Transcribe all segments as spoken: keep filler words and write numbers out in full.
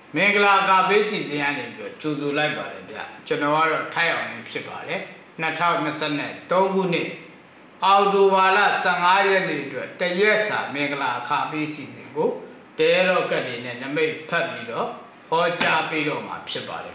မင်္ဂလာကပေးစီစဉ်ရနေပြီးကြိုဆိုလိုက်ပါတယ်ဗျကျွန်တော်ကတော့ထိုက်အောင်ဖြစ်ပါတယ်၂၀၂၃ခုနှစ်အောက်တိုဘာလ၁၅ရက်နေ့အတွက်တရက်စာမင်္ဂလာအခါပေးစီစဉ်ကိုတဲရော့ကတ်တွေနဲ့နမိတ်ဖတ်ပြီးတော့ဟောကြားပေးတော့မှာဖြစ်ပါတယ်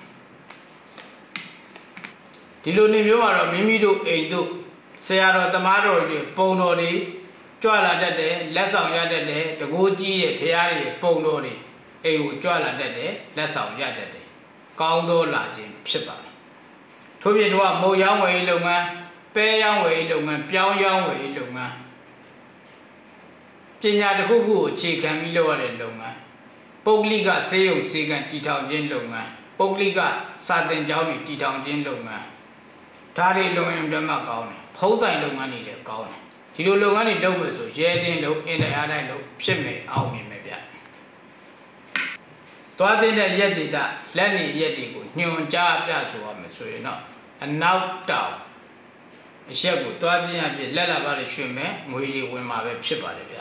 ဒီလိုနေမျိုးမှာတော့မိမိတို့အိမ်တို့ဆရာတော်တမားတော်တွေပုံတော်တွေကြွလာတတ်တယ်လက်ဆောင်ရတတ်တယ်တကိုးကြီးရဲ့ဖရားတွေပုံတော်တွေအိမ်ကိုကြွလာတတ်တယ်လက်ဆောင်ရတတ်တယ်ကောင်းသောလာခြင်းဖြစ်ပါတယ်ထို့ပြင်တော့မုံရောင်းဝယ်လုပ်ငန်းပဲရောင်းဝယ်လုပ်ငန်းပြောင်းရောင်းဝယ်လုပ်ငန်းပညာတစ်ခုခုကိုအခြေခံပြီးလုပ်ရတဲ့လုပ်ငန်းပုဂ္ဂလိကစေယုံစေကံတည်ထောင်ခြင်းလုပ်ငန်းပုဂ္ဂလိကစာသင်ကျောင်းတွေတည်ထောင်ခြင်းလုပ်ငန်းဒါတွေလုပ်ရင်တော့မှကောင်းတယ်ဖုံးဆိုင်လုပ်ငန်းတွေလည်းကောင်းတယ်ဒီလိုလုပ်ငန်းတွေလုပ်မယ်ဆိုရဲတင်းလုပ်အင်တရားတိုင်းလုပ်ဖြစ်မယ်အောင်မြင်မယ်ဗျသွားတဲ့ရက်ဒေတာလက်နေရက်တွေကိုညွန်ကြားပြဆိုရမယ်ဆိုရင်တော့အနောက်တောင်အရက်ကိုသွားခြင်းအဖြစ်လက်လာပါရွှေမယ်ငွေတွေဝင်မှာပဲဖြစ်ပါတယ်ဗျ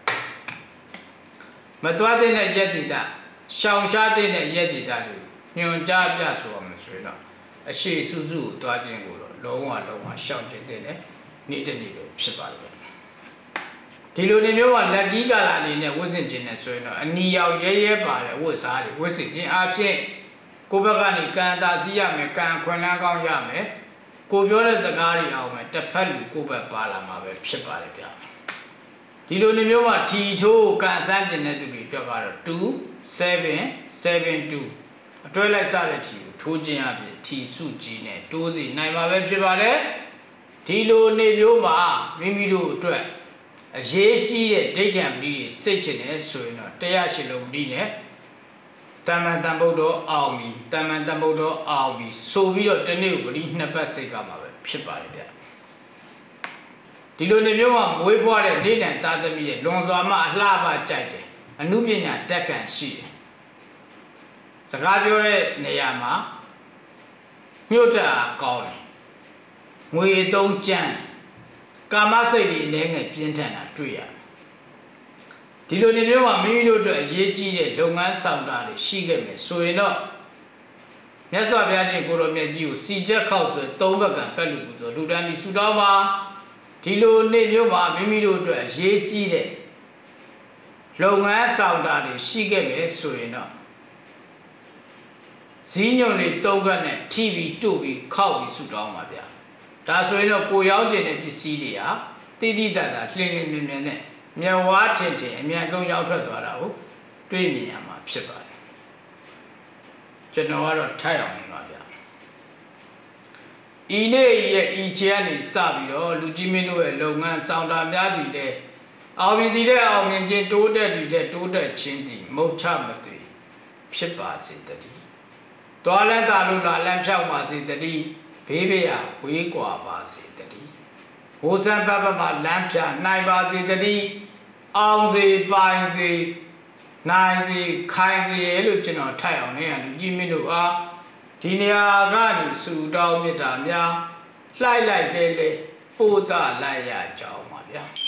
မသွားတဲ့ရက်ဒေတာရှောင်ရှားတဲ့ရက်ဒေတာတွေညွန်ကြားပြဆိုရမယ်ဆိုရင်တော့အရှိစုစုကိုသွားခြင်းကိုတော့လုံးဝလုံးဝရှောင်ကျင်တဲ့နေ့တနေ့ပဲဖြစ်ပါတယ်ဒီလိုနေမျိုးကလက်ကြီးကာလာအနေနဲ့ဝတ်ဆင်ခြင်းနဲ့ဆိုရင်တော့အနီရောက်ရဲရဲပါတယ်ဝတ်စားတယ်ဝတ်ဆင်ခြင်းအဖြစ်ကိုယ့်ဘက်ကနေကံတာစီးရမယ်ကံခွင်လန်းကောင်းရမယ်ကိုပြောတဲ့စကားတွေအောင်မယ်တစ်ဖက်လူကိုယ့်ဘက်ပါလာမှာပဲဖြစ်ပါတယ်ဗျဒီလိုနေမျိုးမှာထီထိုးကံစမ်းခြင်းတဲ့သူတွေပြောကတော့two seven seven twoအတွဲလိုက်စတဲ့ထီကိုထိုးခြင်းအဖြစ်ထီစုကြီးနဲ့တိုးစီနိုင်မှာပဲဖြစ်ပါတယ်ဒီလိုနေမျိုးမှာမိမိတို့အတွက်အရေးကြီးတဲ့ဒိဋ္ဌံပတိစိတ်ချင်တယ်ဆိုရင်တော့တရားရှိလုံးပတိနဲ့တမ္မန်တန်ဗုဒ္ဓအောင်ပြီတမ္မန်တန်ဗုဒ္ဓအောင်ပြီဆိုပြီးတော့တနေ့ပတိနှစ်ပတ်စိတ်ကမှာပဲဖြစ်ပါတယ်ဗျဒီလိုနေမျိုးမှာမွေးဖွားတဲ့နေနံသားသမီးရဲ့လွန်စွာမှအလှပကြိုက်တယ်အနုပညာတက်ကံရှိတယ်စကားပြောတဲ့နေရာမှာညှို့တာကောင်းတယ်ငွေသုံးကြမ်းကာမစိတ်တွေလည်းငယ်ပြင်းထန်တာတွေ့ရတယ်ဒီလိုနေမျိုးမှာမိမိတို့အတွက်အရေးကြီးတဲ့လုပ်ငန်းဆောင်တာတွေရှိခဲ့မယ်ဆိုရင်တော့မြတ်စွာဘုရားရှင်ကိုရောမြတ်ကြီးကိုစီချက်ခောက်ဆိုသုံးဘက်ကကတ်လူပူဆိုလူတန်းပြီးဆူတောင်းပါဒီလိုနေမျိုးမှာမိမိတို့အတွက်အရေးကြီးတဲ့လုပ်ငန်းဆောင်တာတွေရှိခဲ့မယ်ဆိုရင်တော့ဇီးညွန့်တွေသုံးဘက်နဲ့ထိပြီးတို့ပြီးခောက်ပြီးဆူတောင်းပါဗျာဒါဆိုရင်တော့ကိုရောက်ခြင်းတဲ့ပစ္စည်းတွေဟာတိတိတတ်တာလှင်လှင်မြင်မြင်နဲ့မြတ်ဝါထင်ထင်အမြန်ဆုံးရောက်ထွက်သွားတာကိုတွေ့မြင်ရမှာဖြစ်ပါတယ်ကျွန်တော်ကတော့ထိုက်အောင်နေပါဗျာဤနေ့ရဲ့ဤချဲကနေစပြီးတော့လူကြီးမင်းတို့ရဲ့လုပ်ငန်းဆောင်တာများသည်လေအောင်မြင်သည်တဲ့အောင်မြင်ခြင်းတိုးတက်သည်တဲ့တိုးတက်ခြင်းသည်မုတ်ချမသွေဖြစ်ပါစေတည်းတွားလန်းတာလို့လာလန်းဖြောက်ပါစေတည်းဘေးဘေးရဝေးကွာပါစေတည်းဟိုစံပတ်ပတ်မှာလမ်းပြနိုင်ပါစေတည်းအောင်စေပိုင်စေနိုင်စေခိုင်စေလို့ကျွန်တော်ထိုက်အောင်နေရလူကြီးမင်းတို့အားဒီနေရာကနေစူတောင်းမြတ်တာများလှိုက်လိုက်လဲလဲပို့တာလိုက်ရကြအောင်ပါဗျာ